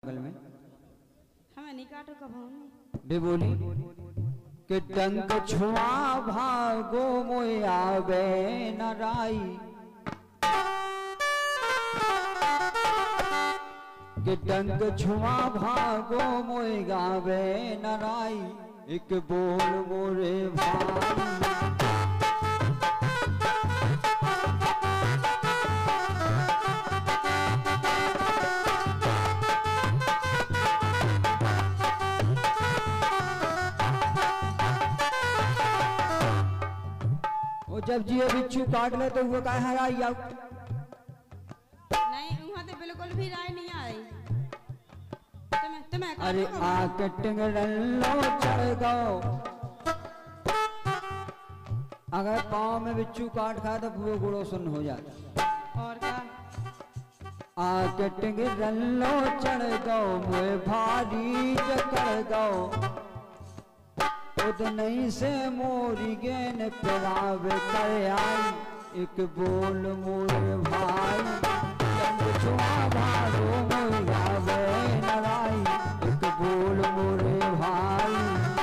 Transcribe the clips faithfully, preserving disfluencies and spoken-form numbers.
बगल में। हमें नहीं काटो कभाऊ बे बोली कि डंक छुआ भागो मोय आवे न राई, कि डंक छुआ भागो मोय गावे न राई, एक बोल मोरे भाई। जब जी बिच्छू काट ले तो वो कहे हराई आउट। नहीं वहां तो बिल्कुल भी राय नहीं आई। तुम्हें तुम्हें अरे आके टिंगरलो चढ़ गो, अगर पाँव में बिच्छू काट खाए तो पूरे गुड़ो सुन हो जाता। और क्या आके टिंगरलो चढ़ गो मुझे भारी जकड़ गो, खुद नहीं से मोरी गेन पिरावे कर आई, एक बोल मोरे भाई। डंक छुआ भागो मोय गावे न राई, एक बोल मोरे भाई।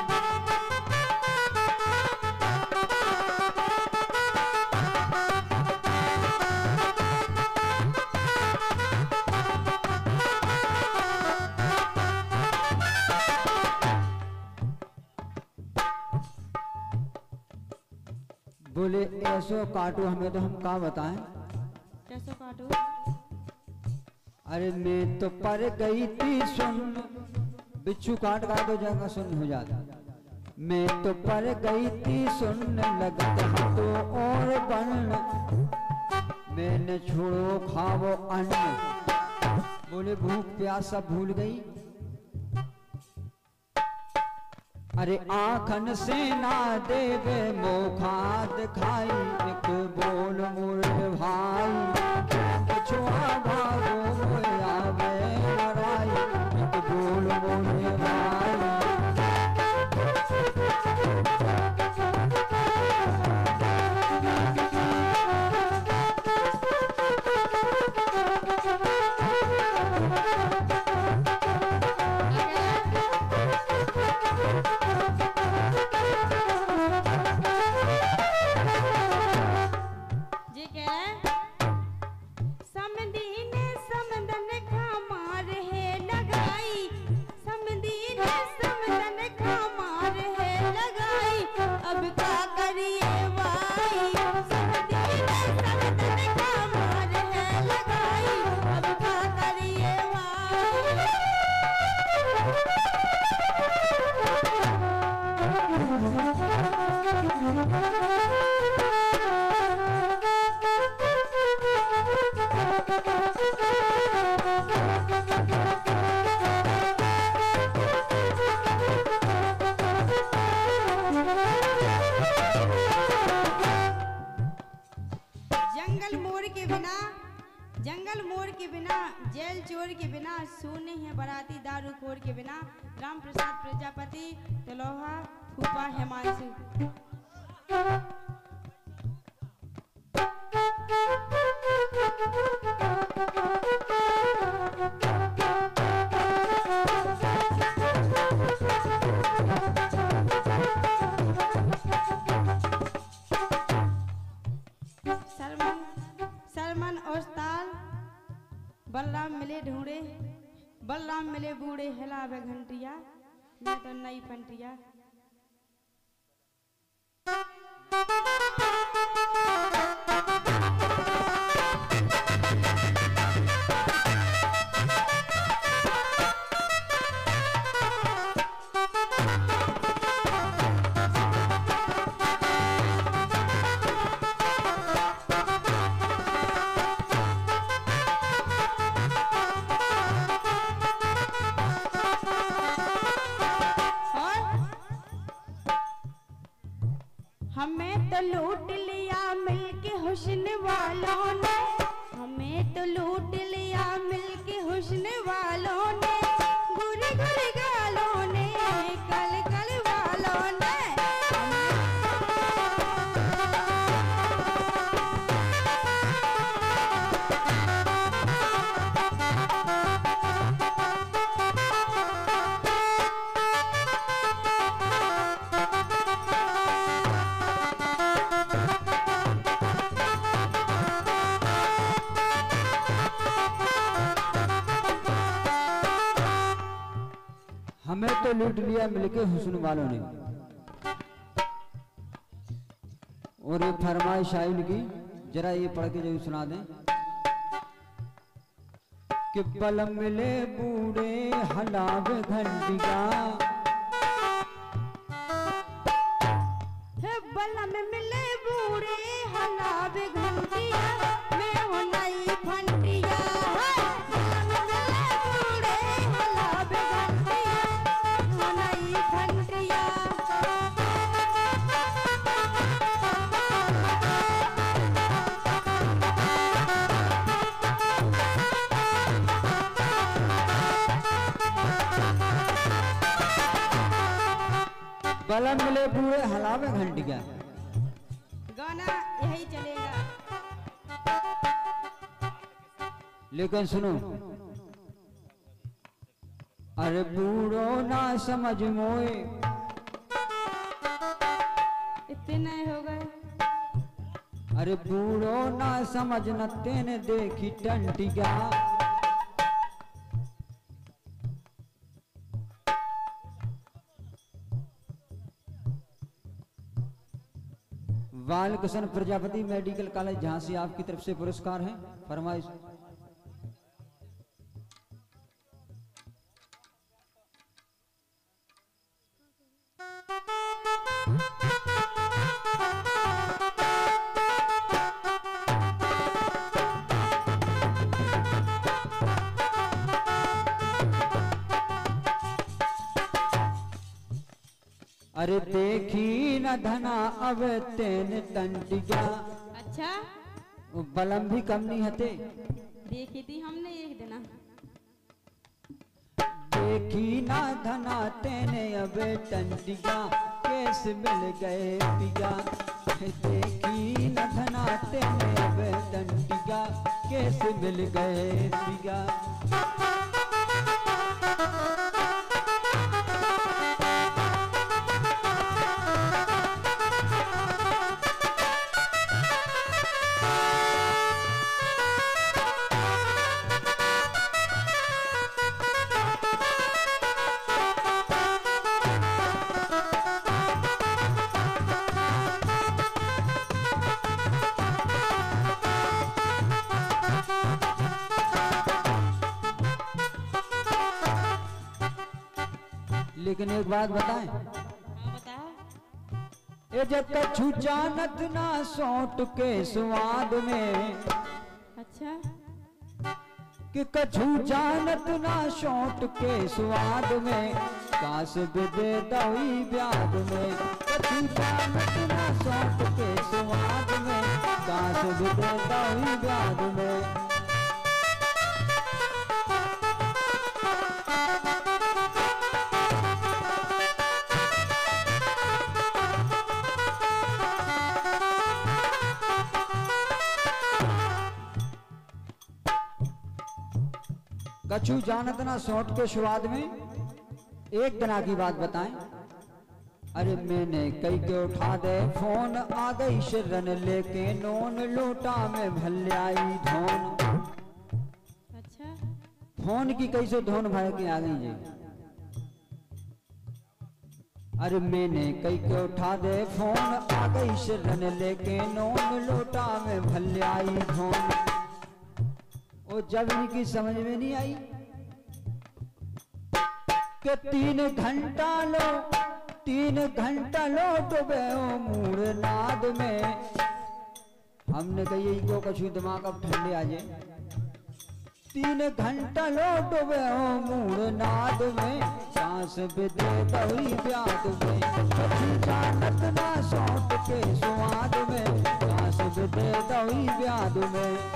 बोले ऐसो काटो हमें तो हम क्या बताएं। कैसे काटो? अरे मैं तो पर गई थी सुन, बिच्छू काट का तो जगह सुन हो जाता। मैं तो पर गई थी सुन लगत तो और बन, मैंने छोड़ो खावो अन्न। बोले भूख प्यास सब भूल गई। अरे आखन से ना देवे मोखा दिखाई, एक बोल मोरे भाई। छुआ भागो मोय आवे न राई, एक बोल मोरे भाई। जंगल मोर के बिना, जेल चोर के बिना, सोने हैं बराती दारू खोर के बिना, राम प्रसाद प्रजापति, तलोहा फूफा हिमांशु। बलराम मिले ढूंढे, बलराम मिले बूढ़े, हिलावे घंटिया, मैं तो नई फंटिया। हमें तो लूट लिया मिलके हुस्न वालों ने, हमें तो लूट लिया मिलके हुस्न वालों ने, गुरे गुरे गालों ने, कल कल वालों ने। हमें तो लूट लिया मिलके हुस्न वालों ने। और ये फरमाइश आई उनकी, जरा ये पढ़ के जो सुना दें कि बल मिले बूढ़े हलाव घंटिया, बल में मिले बूढ़े हलाव घंटिया, मैं हो नई फंटिया। बल में मिले बूढ़े हलाव घंटिया, हो नई फंटिया। बल मिले बूढ़े हलावे घंटिया, गाना यही चलेगा। लेकिन सुनो, अरे बूढ़ो ना समझ मोए, इतने हो गए। अरे बूढ़ो ना समझ न तेने देखी टंटिया, बालकृष्ण प्रजापति मेडिकल कॉलेज झांसी आपकी तरफ से पुरस्कार है। फरमाइश अरे देखी न धना अब तेन टंटिया। अच्छा, बलम भी कम नहीं हते। देखी थी हमने एक दिन। देखी ना धना तेने अब टंटिया, केस मिल गए पिया। देखी न धना तेने अब टंटिया, केस मिल गए पिया। लेकिन एक बात बताएं, हाँ बताओ। ये जब तक छू जानत ना सौंट के स्वाद में। अच्छा, कि कछू जानत ना सौंट के स्वाद में, काश विदे दई ब्याद में। कछू जानत ना सौंट के स्वाद में, काश विदे दई ब्याद में। कछु जानत ना सौंट के स्वाद में। एक दिना की बात बताएं, अरे मैंने कई के उठा दे फोन, आ गई शरण लेके नोन, लोटा में भल्याई धोन। अच्छा, फोन की कैसे धोन भर के आ गई जी। अरे मैंने कई के उठा दे फोन, आ गई शरण लेके नोन, लोटा में भल्याई धोन। वो जब इनकी समझ में नहीं आई कि तीन घंटा लो तीन घंटा लौट गए मूड नाद में। हमने कही को कछु दिमाग अब ठंडे आ जाए। तीन घंटा लौट गए मूड नाद में, सांस बिदे दई ब्याद में। कछु जानत ना सौंट के स्वाद में, सांस बिदे दई ब्याद में।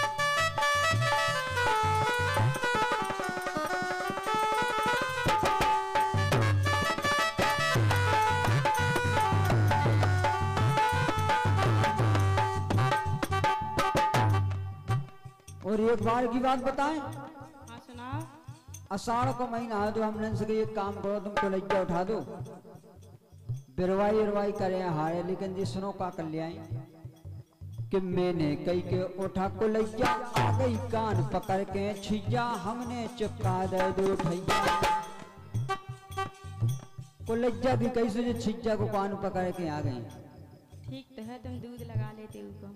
और एक बार की बात बताएं, हाँ सुनाओ। आषाढ़ का महीना है तो हमने से एक काम करो, तुम कलैया उठा दो, बिरवाई उरवाई करे हारे। लेकिन जी सुनो का कर ले आई कि मैंने कई के उठा कलैया, आ गई कान पकड़ के छिया, हमने चिपका दे दो ठैया। को लज्जा भी कैसे जो छिज्जा को कान पकड़ के आ गई। ठीक तो है, तुम दूध लगा लेते हो।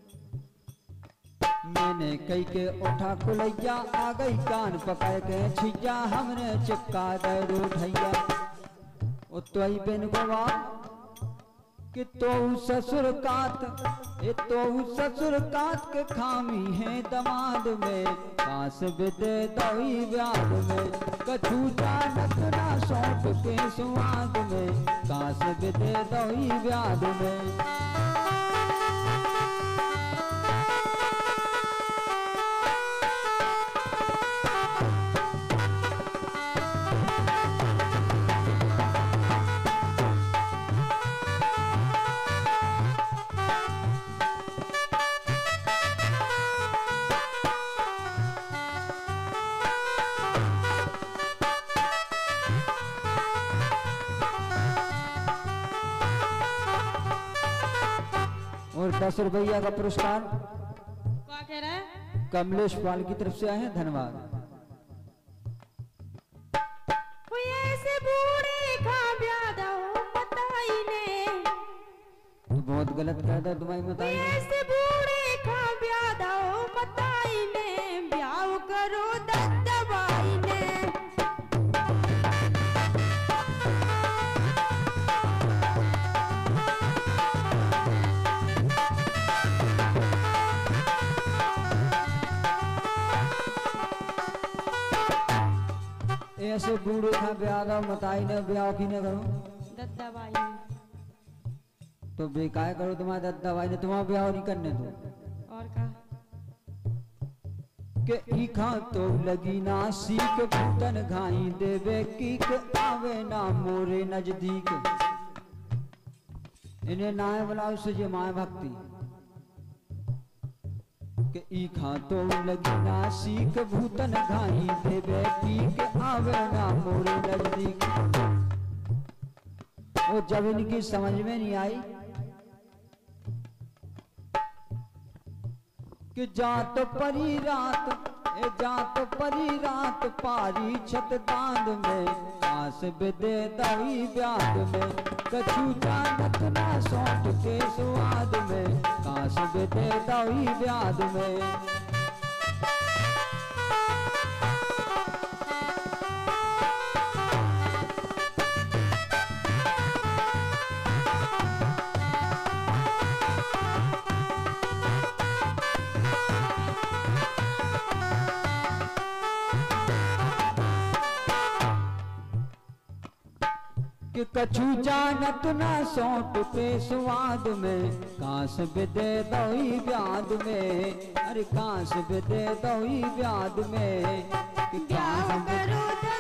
मैंने कई के उठा कुलैया आ गई कान पकड़ के छिज्जा हमने चिपका दे रूठैया। ओ तो ही बिन गवा कि तो ससुर कात ए तो ससुर कात के खामी है दमाद में कास बिदे दही व्याद में कछु जानत ना सौंप के सुआद में कास बिदे दही व्याद में। और दस रुपया का पुरस्कार क्या कह रहा है? कमलेश पाल की तरफ से आए हैं, धन्यवाद। कोई ऐसे बूढ़े खा ब्यादा हो बताई ने, तो बहुत गलत कर दिया तुम्हारी कोई बताई। ऐसे बूढ़े खा ब्यादा हो बताई ने, ब्याह करो दबाई ने। ऐसे बूढ़े था ब्याह मताई ने ब्याह की ने करो दद्दा बाई ने। तो बेकार करो तुम्हारे दद्दा भाई ने तुम्हारा ब्याह नहीं करने दो। और का के ई खा तो लगी ना सीख भूतन घाई देवे की के आवे ना मोरे नजदीक। इन्हें नाय बुलाओ सजे माय भक्ति के ई खा तो लगी ना सीख भूतन घाई देवे की के आवे ना मोरे नजदीक। वो जब इनकी समझ में नहीं आई कि जात परी रात ए जात परी रात पारी छत दांद में आस बिदे दही ब्याद में कछु जानत ना सौंट के स्वाद में काश बिदे दही ब्याद में। कि कछु जानत ना सौंट पे स्वाद में काश बिदे दही ब्याद में। अरे काश बिदे दही ब्याद में कि ब्याह काश करो